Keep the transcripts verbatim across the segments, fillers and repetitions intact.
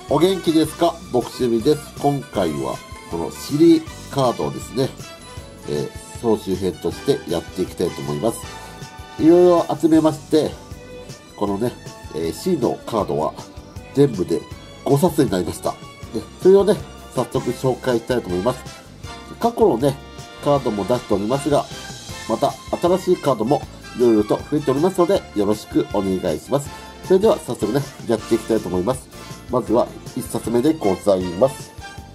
お元気ですか？僕趣味です。今回はこのシリカードをですね、えー、総集編としてやっていきたいと思います。いろいろ集めまして、このね、えー、C のカードは全部でごさつになりました。でそれをね、早速紹介したいと思います。過去のね、カードも出しておりますが、また新しいカードもいろいろと増えておりますので、よろしくお願いします。それでは早速ね、やっていきたいと思います。まずはいっさつめでございます。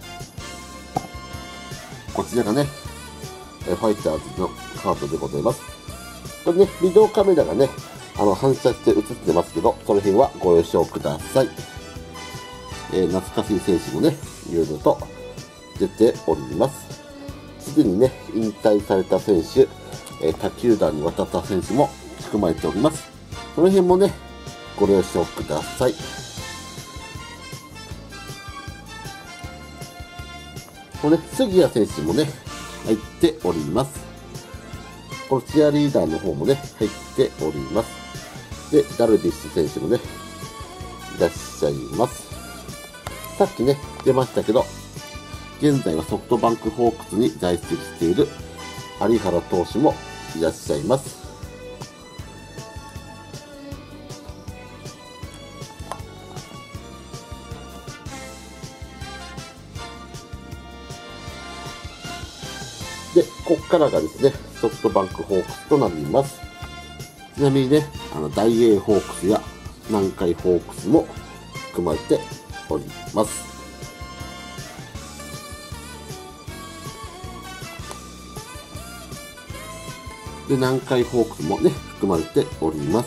こちらがね、ファイターズのカードでございます。これね、ビデオカメラがね、あの反射して映ってますけど、その辺はご了承ください。えー、懐かしい選手もね、いろいろと出ております。すでにね、引退された選手、えー、他球団に渡った選手も含まれております。その辺もね、ご了承ください。このね、杉谷選手もね、入っております。このチアリーダーの方もね、入っております。で、ダルビッシュ選手もね、いらっしゃいます。さっきね、出ましたけど、現在はソフトバンクホークスに在籍している有原投手もいらっしゃいます。で、ここからがですね、ソフトバンクホークスとなります。ちなみにね、あの、大英ホークスや南海ホークスも含まれております。で、南海ホークスもね、含まれております。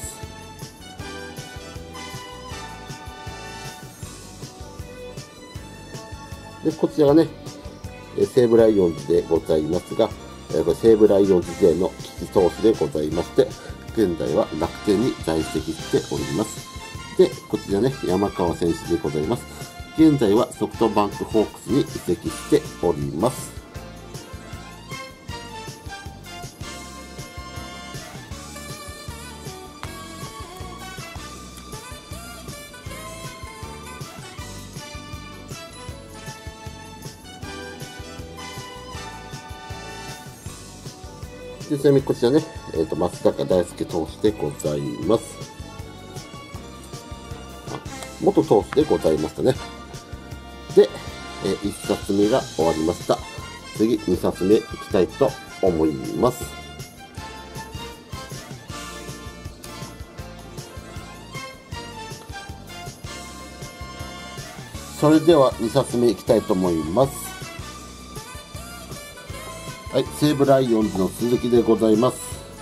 で、こちらがね、西武ライオンズでございますが、これ西武ライオンズ時代の菊池投手でございまして、現在は楽天に在籍しております。で、こちらね、山川選手でございます。現在はソフトバンクホークスに移籍しております。でちなみにこちらね、えーと、松坂大輔投手でございます。あ、元投手でございましたね。で、えー、いっさつめが終わりました。次、にさつめいきたいと思います。それではにさつめいきたいと思います。はい、西武ライオンズの鈴木でございます。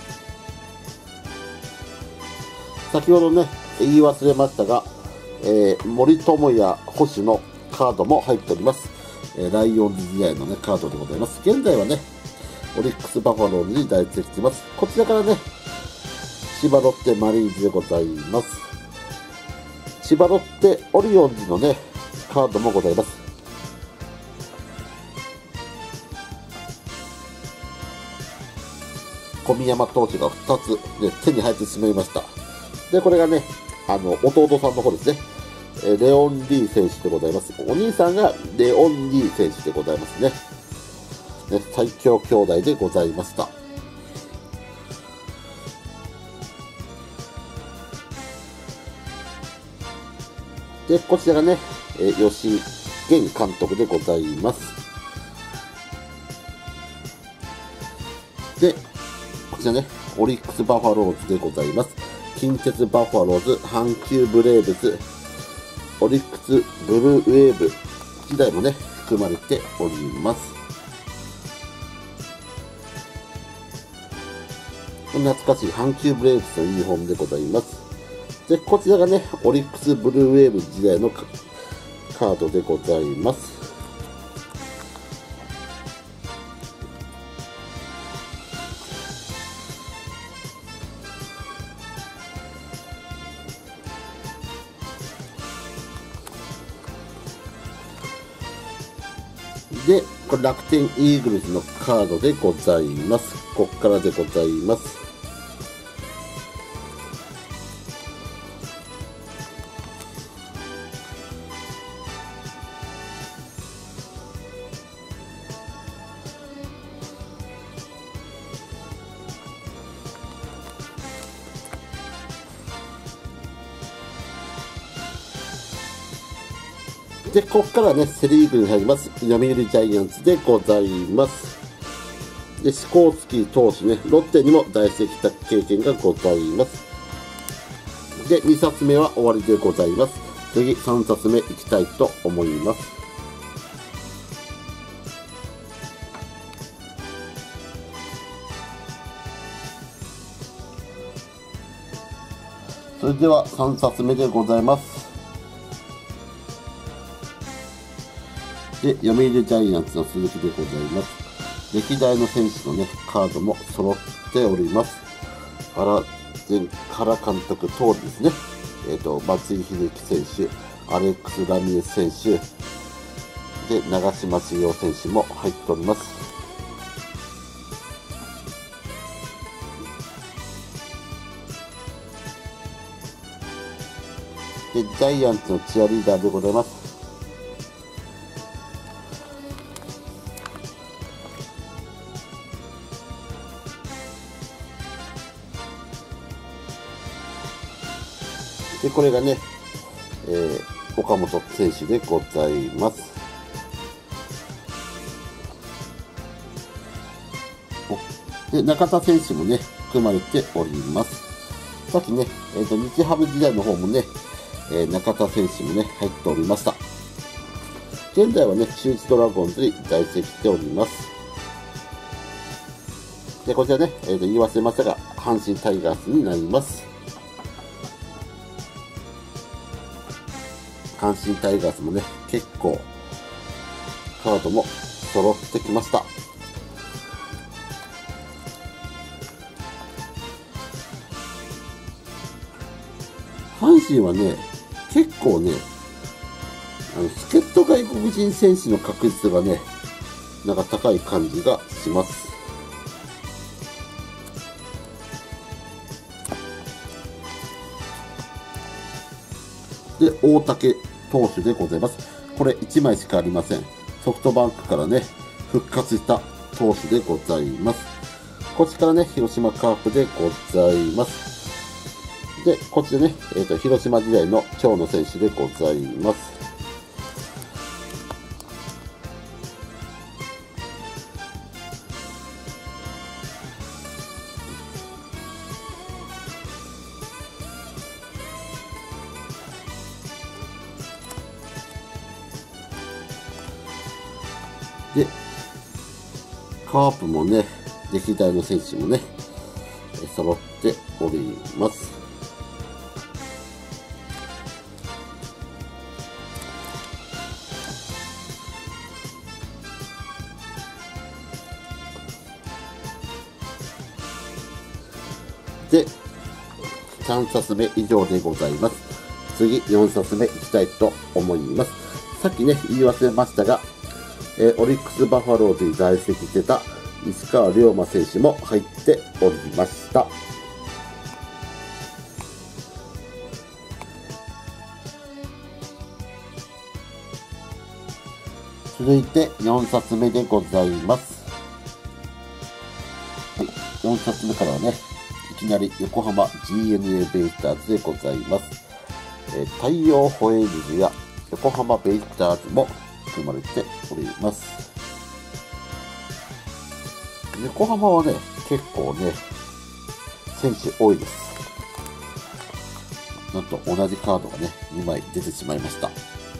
先ほどね、言い忘れましたが、えー、森友哉捕手のカードも入っております。えー、ライオンズ時代のね、カードでございます。現在はね、オリックスバファローズに在籍しています。こちらからね、千葉ロッテマリーンズでございます。千葉ロッテオリオンズのね、カードもございます。小宮山投手がふたつ、ね、手に入ってしまいました。で、これがね、あの、弟さんの方ですね。えレオン・リー選手でございます。お兄さんがレオン・リー選手でございますね。ね、最強兄弟でございました。で、こちらがね、え吉井源監督でございます。で、こちらね、オリックスバファローズでございます。近鉄バファローズ、阪急ブレーブス、オリックスブルーウェーブ時代もね、含まれております。懐かしい阪急ブレーブスのユニフォームでございます。で、こちらがね、オリックスブルーウェーブ時代のカードでございます。で、これ楽天イーグルスのカードでございます。こっからでございます。 で、ここからね、セリーグに入ります、読売ジャイアンツでございます。で、シコーツキー投手ね、ロッテにも在籍した経験がございます。で、に冊目は終わりでございます。次、さん冊目いきたいと思います。それではさん冊目でございます。で、読売ジャイアンツの鈴木でございます。歴代の選手のね、カードも揃っております。原前原監督等ですね。えっと、松井秀喜選手、アレックス・ラミレス選手、で、長嶋茂雄選手も入っております。で、ジャイアンツのチアリーダーでございます。で、これがね、えー、岡本選手でございます。で、中田選手もね、組まれております。さっきね、えーと、日ハム時代の方もね、えー、中田選手もね、入っておりました。現在はね、中日ドラゴンズに在籍しております。で、こちらね、えーと、言い忘れましたが、阪神タイガースになります。阪神タイガースもね、結構、カードも揃ってきました。阪神はね、結構ね、あの、助っ人外国人選手の確率がね、なんか高い感じがします。で、大竹投手でございます。これいちまいしかありません。ソフトバンクからね、復活した投手でございます。こっちからね、広島カープでございます。で、こっちでね、えっと、広島時代の長野選手でございます。で、カープもね、歴代の選手もね、揃っております。で、さん冊目以上でございます。次、よん冊目いきたいと思います。さっきね、言い忘れましたが、えー、オリックス・バファローズに在籍してた石川遼馬選手も入っておりました。続いてよん冊目でございます。はい、よん冊目からはね、いきなり横浜 ジーエヌエー ベイスターズでございます。えー、太陽ホエールズや横浜ベイスターズも組まれております。横浜はね、結構ね、選手多いです。なんと同じカードがね、にまい出てしまいました。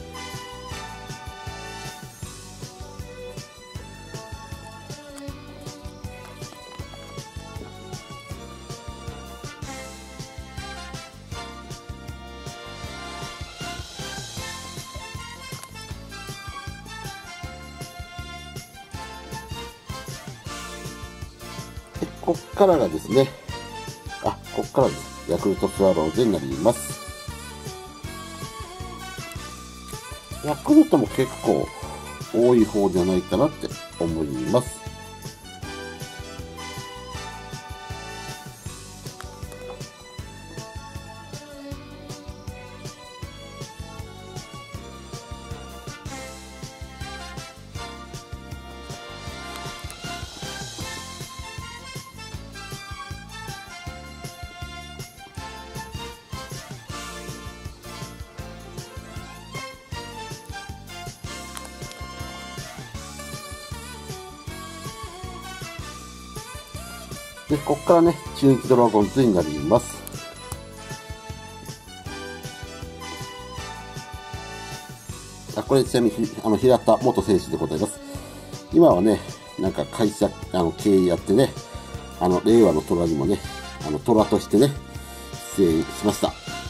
こっからがですね、あ、こっからです。ヤクルトスワローズになります。ヤクルトも結構多い方じゃないかなって思います。 で、ここからね、中日ドラゴンズになります。あ、これちなみに、あの、平田元選手でございます。今はね、なんか会社、あの、経営やってね、あの、令和の虎にもね、あの、虎としてね、出演しました。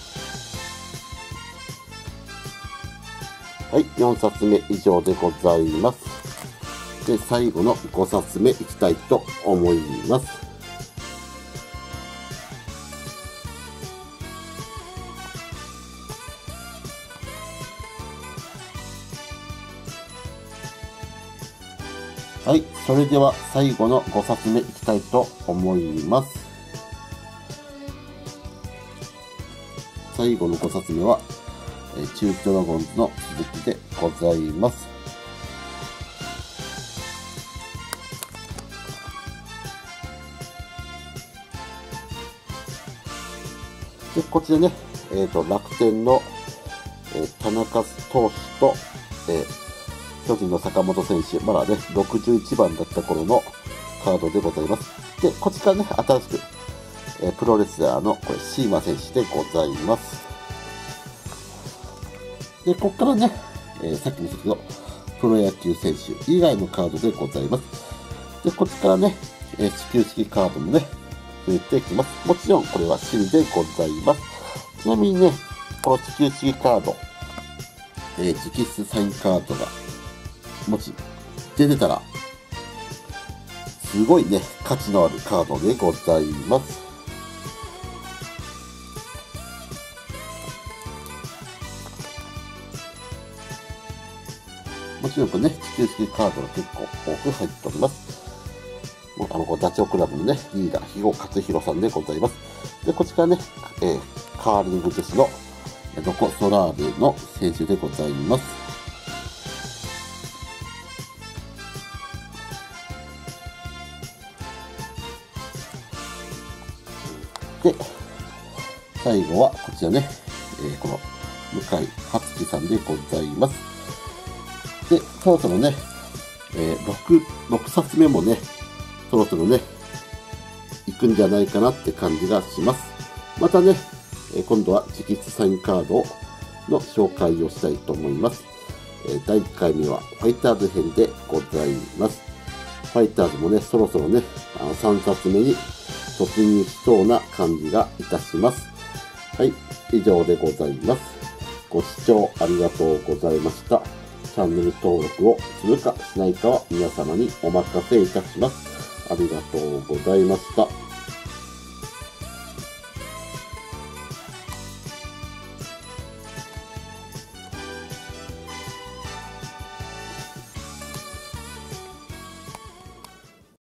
はい、よんさつめ以上でございます。で、最後のごさつめいきたいと思います。はい、それでは最後のごさつめいきたいと思います。最後のごさつめは、え中日ドラゴンズの続きでございます。で、こちらね、えっと、楽天の、えー、田中投手と、えー巨人の坂本選手、まだね、ろくじゅういちばんだった頃のカードでございます。で、こちらね、新しく、えー、プロレスラーの、これ、シーマ選手でございます。で、ここからね、えー、さっきも言ったけど、プロ野球選手以外のカードでございます。で、こっちからね、えー、始球式カードもね、増えていきます。もちろん、これはシールでございます。ちなみにね、この始球式カード、えー、直筆サインカードが、もし出てたら、すごいね、価値のあるカードでございます。もちろんこれね、地球式カードが結構多く入っております。もうあの、ダチョウ倶楽部のね、リーダー、肥後克弘さんでございます。で、こちらね、えー、カーリング女子のロコ・ソラーレの選手でございます。で、最後はこちらね、えー、この向井初樹さんでございます。で、そろそろね、えー、ろく、ろくさつめもね、そろそろね、行くんじゃないかなって感じがします。またね、えー、今度は直筆サインカードの紹介をしたいと思います。えー、だいいっかいめはファイターズ編でございます。ファイターズもね、そろそろね、あのさんさつめに突入しそうな感じがいたします。はい、以上でございます。ご視聴ありがとうございました。チャンネル登録をするかしないかは皆様にお任せいたします。ありがとうございました。